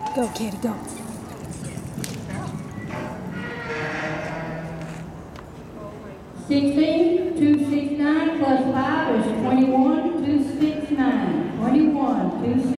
Go, Caddy, go. 16, 269 plus 5 is 21, 269. 21, 269.